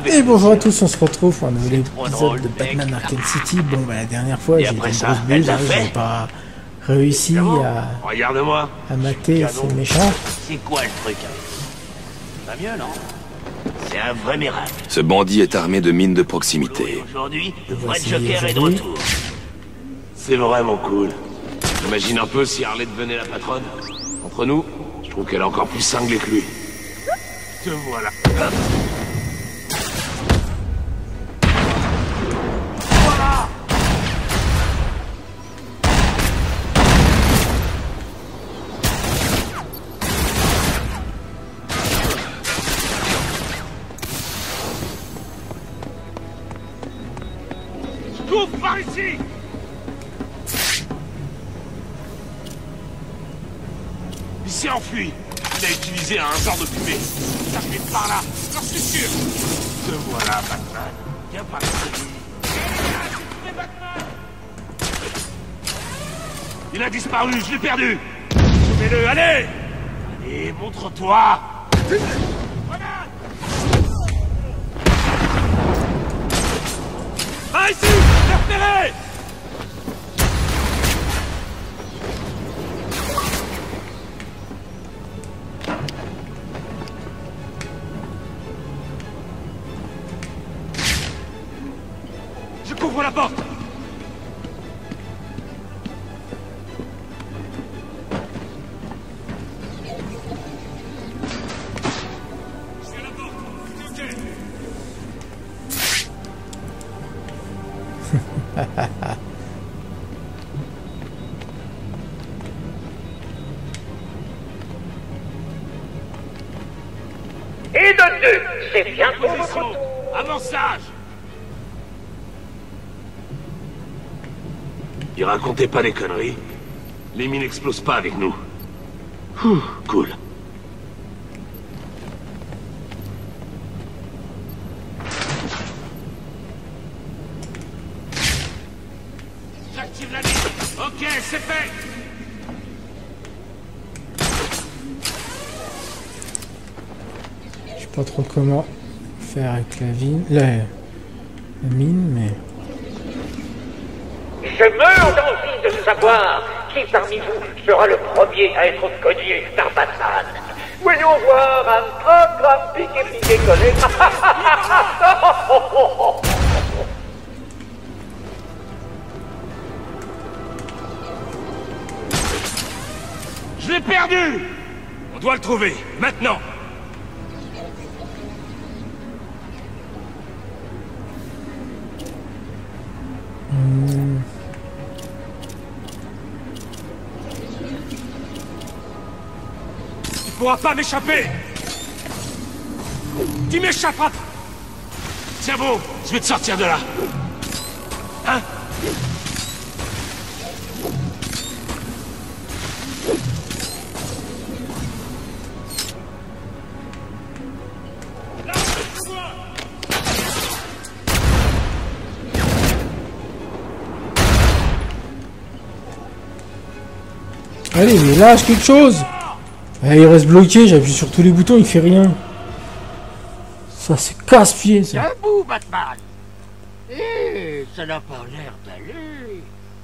Et bonjour à tous, on se retrouve pour un nouvel épisode de Batman Arkham City. Bon, bah, la dernière fois, j'ai eu une grosse buse, j'ai pas réussi à mater ces méchants. C'est quoi le truc? Pas mieux, non? C'est un vrai miracle. Ce bandit est armé de mines de proximité. Aujourd'hui, le vrai Joker est de retour. C'est vraiment cool. Imagine un peu si Harley devenait la patronne. Entre nous, je trouve qu'elle est encore plus cinglée que lui. Te voilà. Coupe par ici! Il s'est enfui. Il a utilisé un genre de fumée. Ça fait par là, j'en suis sûr. Te voilà, Batman. Viens par ici. Il a disparu, je l'ai perdu. Trouvez-le, allez! Allez, montre-toi. Ah, ici! Repérez! Je couvre la porte! Je suis à la porte, ok. Et de deux, c'est bien pour votre Position! tour. Avançage! Il racontait pas des conneries. Les mines n'explosent pas avec nous. Ouh, cool. J'active la mine. Ok, c'est fait. Je sais pas trop comment faire avec la mine, mais... Je meurs d'envie de savoir qui parmi vous sera le premier à être cogné par Batman. Voyons voir un grand piqué collé. Je l'ai perdu. On doit le trouver, maintenant. Il pourra pas m'échapper. Tu m'échapperas. C'est bon, je vais te sortir de là. Hein? Allez, mais lâche quelque chose! Ah, il reste bloqué, j'appuie sur tous les boutons, il fait rien. Ça, c'est casse-pied, ça. Debout, Batman! Eh, ça n'a pas l'air d'aller.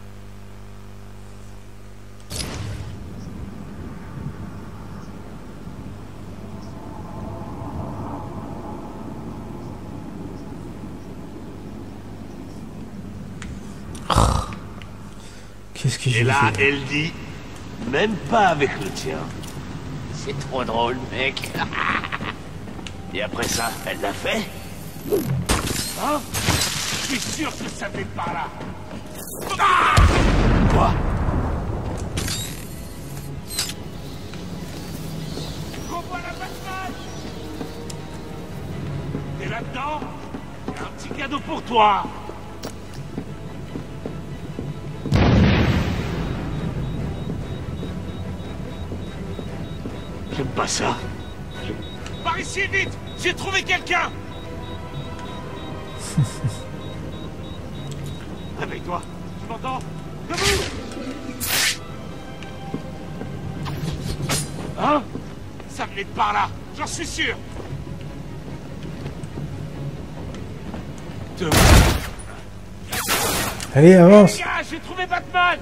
Qu'est-ce que Et j'ai là, fait? elle dit, même pas avec le tien. C'est trop drôle, mec. Et après ça, elle l'a fait? Hein? Je suis sûr que ça fait par là. Ah! Quoi? Revois la Batman! T'es là-dedans? J'ai un petit cadeau pour toi. J'aime pas ça. Par ici, vite! J'ai trouvé quelqu'un! Réveille-toi! Tu m'entends? Debout! Hein? Ça venait de par là, j'en suis sûr! Exactement. Allez, avance. Les gars, j'ai trouvé Batman.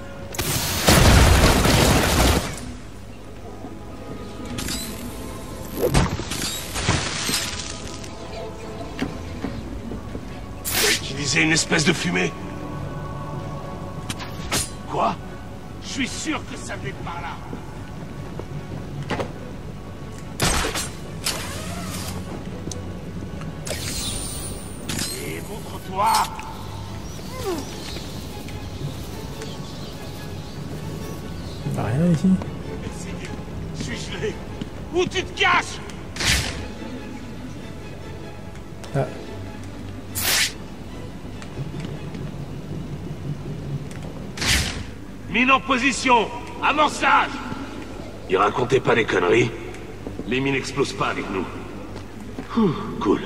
Il a utilisé une espèce de fumée. Quoi? Je suis sûr que ça venait de par là. Et montre-toi. Bah, rien ici. Je suis gelé. Où tu te caches? Ah. Mine en position. Amorçage. Ne racontez pas des conneries. Les mines n'explosent pas avec nous. Cool.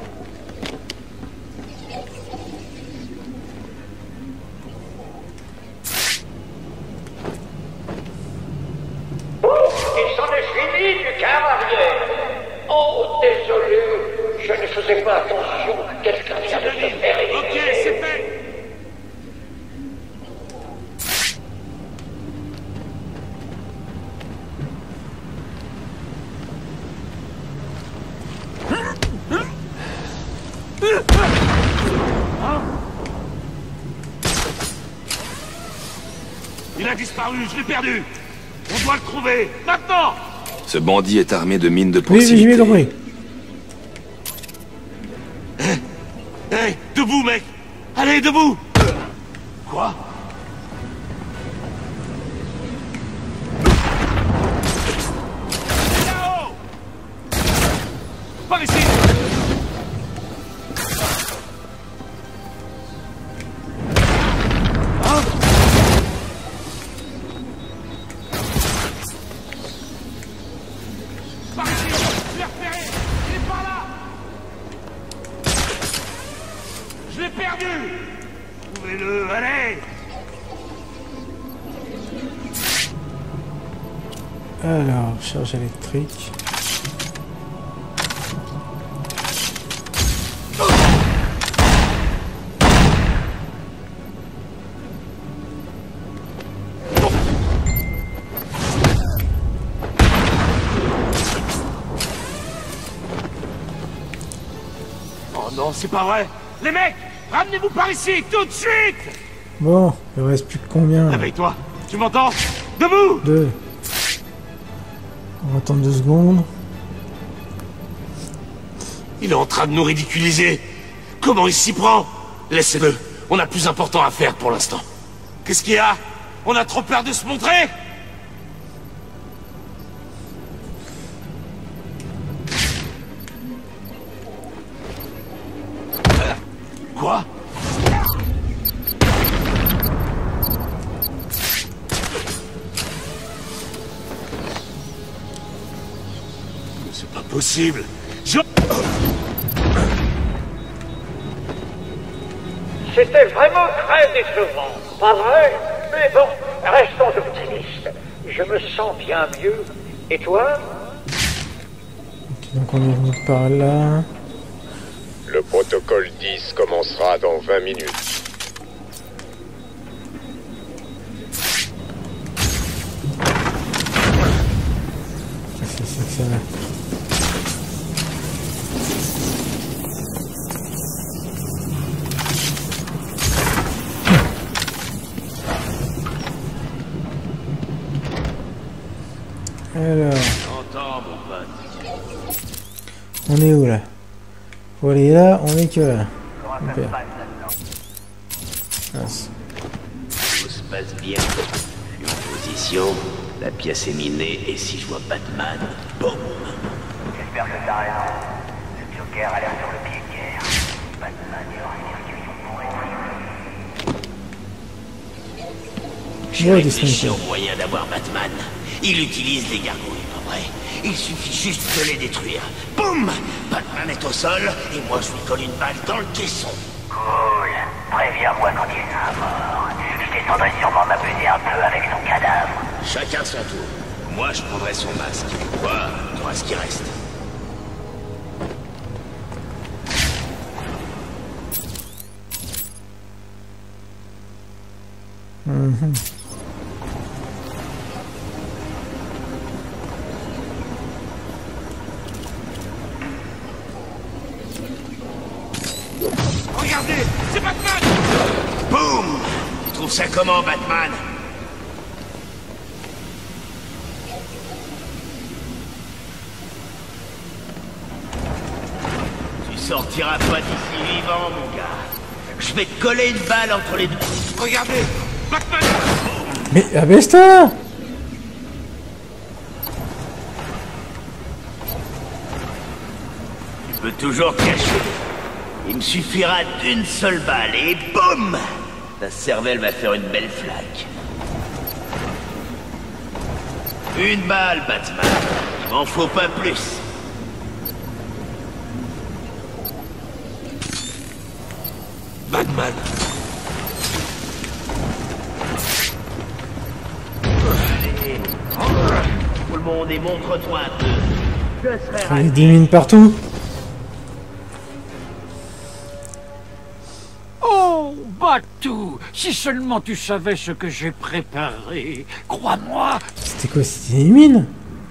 Il s'en est fini du quart arrière. Oh, désolé, je ne faisais pas attention. Quelqu'un vient de se faire éliminer. Ok, c'est fait. Il a disparu, je l'ai perdu. On doit le trouver, maintenant. Ce bandit est armé de mines de Oui, proximité. j'ai bien compris. Hey, debout, mec. Allez, debout. Quoi? Là-haut. Par ici. Par ici, je l'ai repéré. Il est par là. Je l'ai perdu. Trouvez-le, allez. Alors, charge électrique. Oh non, c'est pas vrai. Les mecs, ramenez-vous par ici, tout de suite. Bon, il reste plus que combien là? Réveille-toi, tu m'entends? Debout. 2. On va attendre 2 secondes. Il est en train de nous ridiculiser. Comment il s'y prend? Laissez-le, on a plus important à faire pour l'instant. Qu'est-ce qu'il y a? On a trop peur de se montrer? Quoi? Mais c'est pas possible. C'était vraiment très décevant, pas vrai? Mais bon, restons optimistes. Je me sens bien mieux. Et toi? Ok, donc on est venu par là. Le protocole 10 commencera dans 20 minutes. C'est ça. Alors, J'entends, mon pote. on est où là? Faut aller là, on est que là. Super. Mince. Tout se passe bien. Je suis en position. La pièce est minée et si je vois Batman, boum. J'espère que t'as raison. Le Joker a l'air sur le pied de guerre. Batman y aura une discussion pour J'ai Ouais, réfléchi des au moyen d'avoir Batman. Il utilise les gargouilles, pas vrai? Il suffit juste de les détruire. Boum! Batman est au sol et moi je lui colle une balle dans le caisson. Cool. Préviens-moi quand il sera mort. Je descendrai sûrement m'amuser un peu avec son cadavre. Chacun son tour. Moi je prendrai son masque. Toi, t'auras ce qui reste. Regardez, c'est Batman! Boum! Tu trouves ça comment, Batman? Tu sortiras pas d'ici vivant, mon gars. Je vais te coller une balle entre les deux. Regardez, Batman! Mais abaisse-toi! Tu peux toujours te cacher. Il me suffira d'une seule balle et boum! Ta cervelle va faire une belle flaque. Une balle, Batman. Il m'en faut pas plus. Batman! Allez, tout le monde et montre-toi un peu. Je serai Il ravi. démine partout. Oh, Batou, si seulement tu savais ce que j'ai préparé. Crois-moi. C'était quoi? C'était une mine?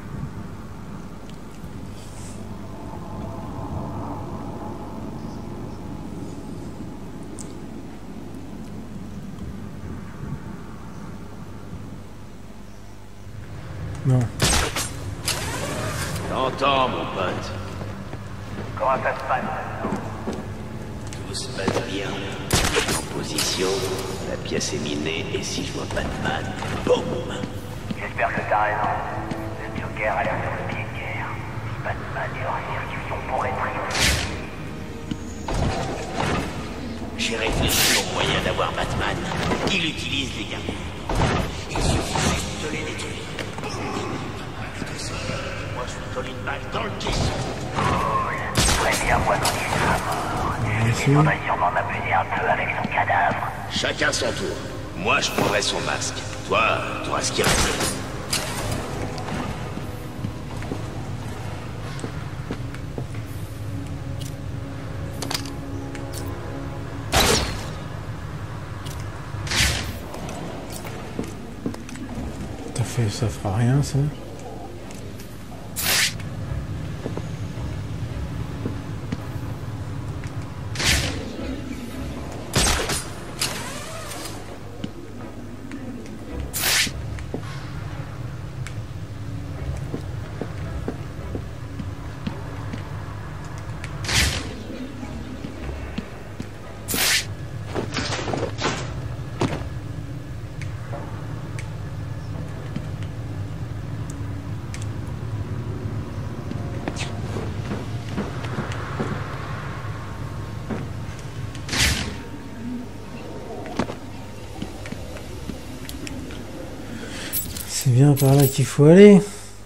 Non. T'entends, mon pote. Comment ça se passe? Tout se passe bien. En position, la pièce est minée, et si je vois Batman, boum! J'espère que t'as raison. Le Joker a l'air sur le pied de guerre. Si Batman est hors circuit, on pourrait triompher. J'ai réfléchi au moyen d'avoir Batman. Il utilise les gargouilles. Il suffit juste de les détruire. Moi, je lui colle une balle dans le caisson. Préviens-moi quand il sera mort. Il faudrait sûrement m'amuser un peu avec son cadavre. Chacun son tour. Moi, je prendrai son masque. Toi, t'auras ce qui reste. T'as fait, ça fera rien, ça. C'est bien par là qu'il faut aller.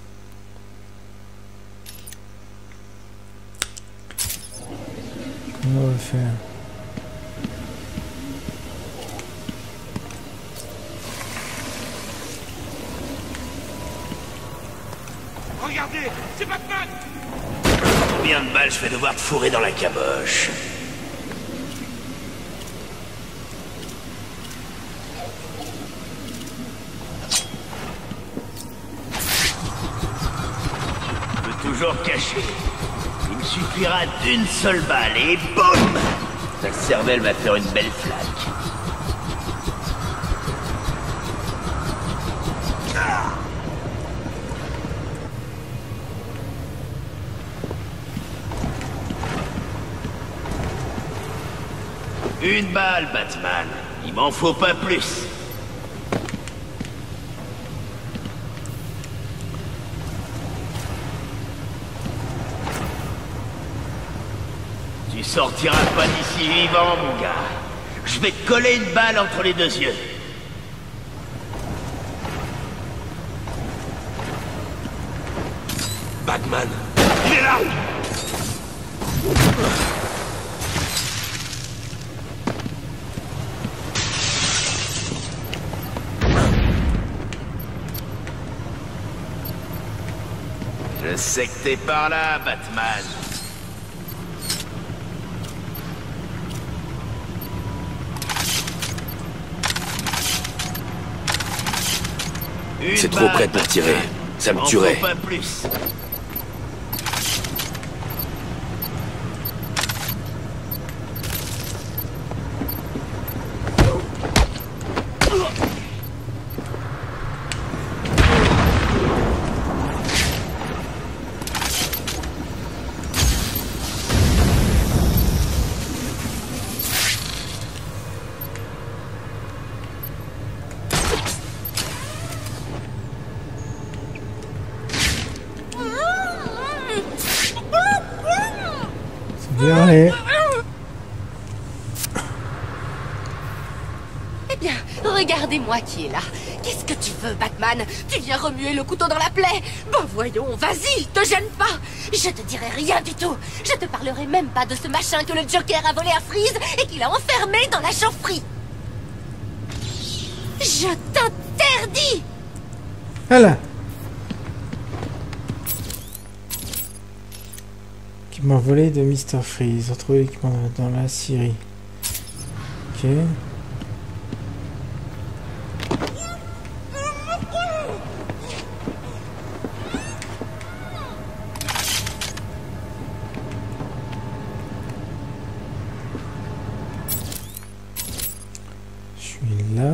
Comment on va faire? Regardez, c'est Batman! Combien de balles je vais devoir te fourrer dans la caboche? Toujours caché. Il me suffira d'une seule balle et boum! Ta cervelle va faire une belle flaque. Ah! Une balle, Batman. Il m'en faut pas plus. Tu sortiras pas d'ici vivant, mon gars. Je vais te coller une balle entre les deux yeux. Batman! Il est là! Je sais que t'es par là, Batman. C'est trop près pour tirer. Ça me tuerait. Pas plus. Allez. Eh bien, regardez-moi qui est là. Qu'est-ce que tu veux, Batman? Tu viens remuer le couteau dans la plaie? Ben voyons, vas-y, te gêne pas. Je te dirai rien du tout. Je te parlerai même pas de ce machin que le Joker a volé à Freeze et qu'il a enfermé dans la chaufferie. Je t'interdis. Voilà. Équipement volé de Mr. Freeze. Retrouver l'équipement dans la scierie. Ok. Je suis là.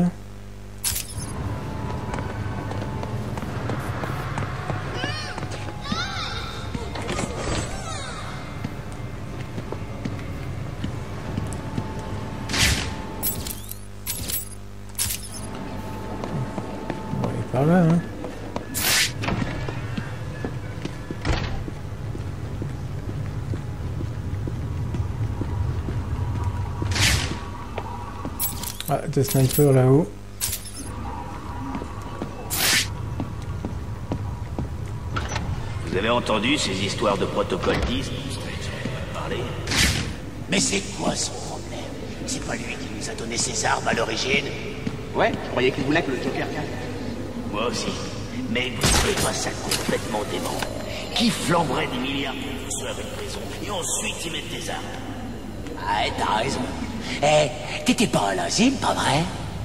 Par là, hein. Ah, des snipers là-haut. Vous avez entendu ces histoires de protocole 10 parler? Mais c'est quoi son problème? C'est pas lui qui nous a donné ses armes à l'origine? Ouais, je croyais qu'il voulait que le Joker gagne. Moi aussi. Mais vous trouvez pas ça complètement dément? Qui flamberait des milliards de ceux avec raison et ensuite y mettre des armes? Ah, t'as raison. Eh, t'étais pas à l'asile, pas vrai?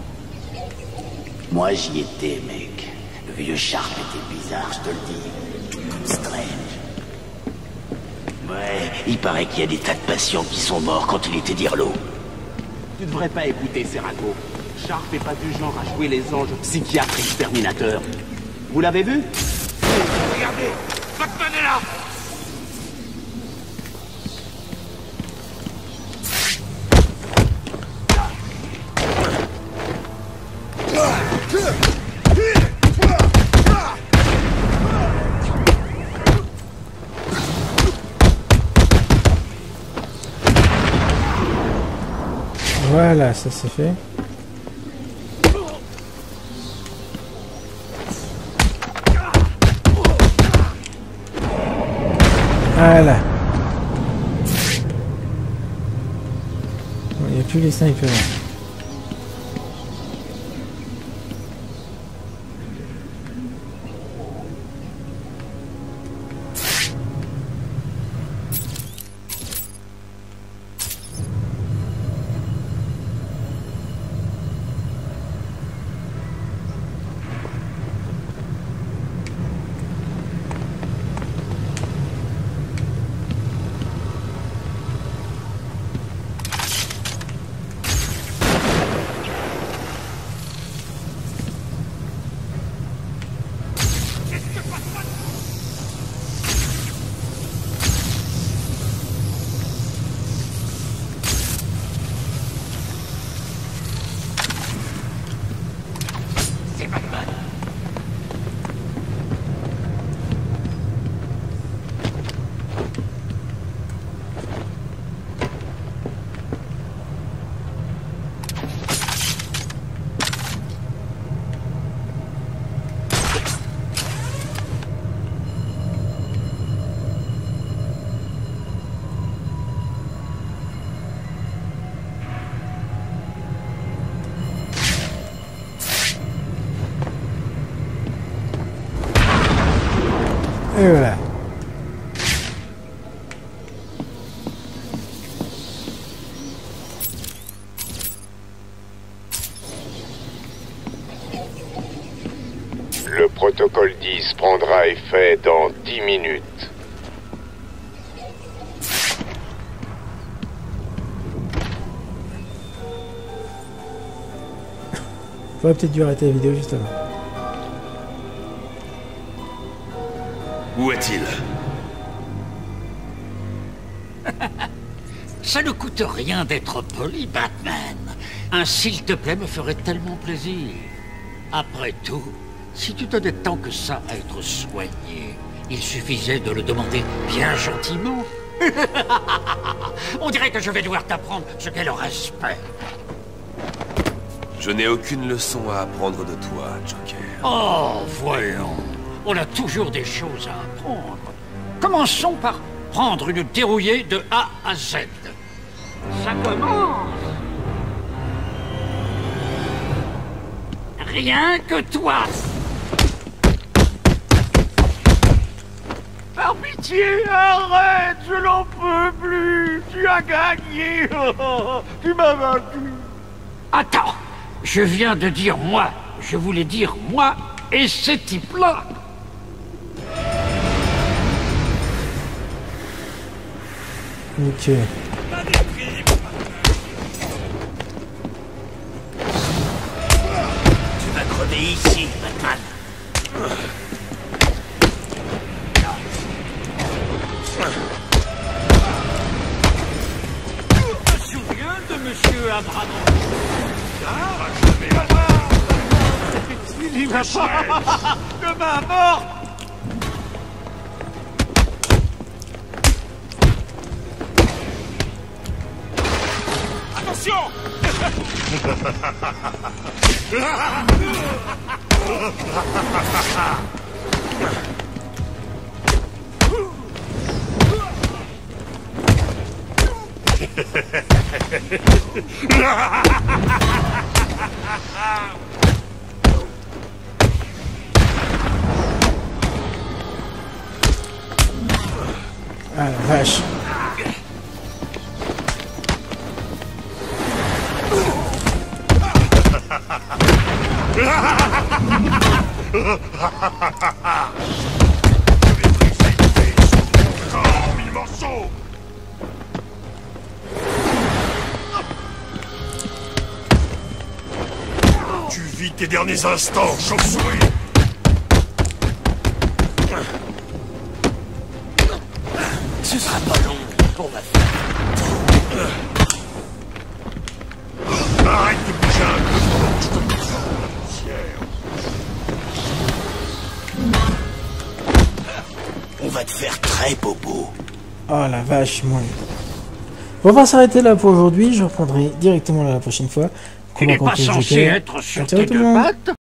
Moi, j'y étais, mec. Le vieux Sharp était bizarre, je te le dis. Strange. Ouais, il paraît qu'il y a des tas de patients qui sont morts quand il était d'Irlo. Tu devrais pas écouter Serraco. Sharp n'est pas du genre à jouer les anges psychiatriques Terminator. Vous l'avez vu? Regardez, Batman est là. Voilà, ça c'est fait. Voilà. Il n'y a plus les snipers. Et voilà. Le protocole 10 prendra effet dans 10 minutes. J'aurais peut-être dû arrêter la vidéo juste avant. Où est-il? Ça ne coûte rien d'être poli, Batman. Un s'il te plaît me ferait tellement plaisir. Après tout, si tu tenais tant que ça à être soigné, il suffisait de le demander bien gentiment. On dirait que je vais devoir t'apprendre ce qu'est le respect. Je n'ai aucune leçon à apprendre de toi, Joker. Oh, voyons. On a toujours des choses à apprendre. Commençons par prendre une dérouillée de A à Z. Ça commence. Rien que toi. Par pitié, arrête, je n'en peux plus. Tu as gagné. Tu m'as vaincu. Attends, je viens de dire moi. Je voulais dire moi et ces types-là. Ok. Tu vas crever ici, Batman. Je me souviens de Monsieur Abramovich. Il va pas de ma mort. Attention. Ah la vache. Tu vis tes derniers instants, chauve-souris. Ce sera pas long pour ma femme. Arrête de bouger un peu pendant que je te On va te faire très bobo. Oh la vache, moi. On va s'arrêter là pour aujourd'hui. Je reprendrai directement la prochaine fois. Tu n'es pas censé être sur tes deux pattes.